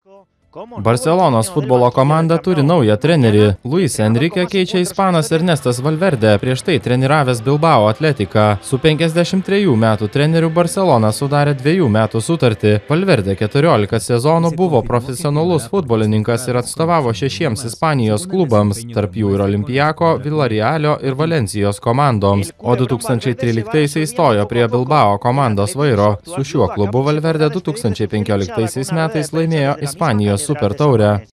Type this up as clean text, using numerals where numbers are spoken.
Barcelonos futbolo komanda turi naują trenerį. Luis Enrique keičia ispanas Ernestas Valverde, prieš tai treniravęs Bilbao Atletiką. Su 53 metų treneriu Barcelona sudarė 2 metų sutartį. Valverde 14 sezonų buvo profesionalus futbolininkas ir atstovavo 6 Ispanijos klubams, tarp jų ir Olympiako, Villarrealio ir Valencijos komandoms. O 2013 stojo prie Bilbao komandos vairo. Su šiuo klubu Valverde 2015 metais laimėjo Ispanijos Super taurę.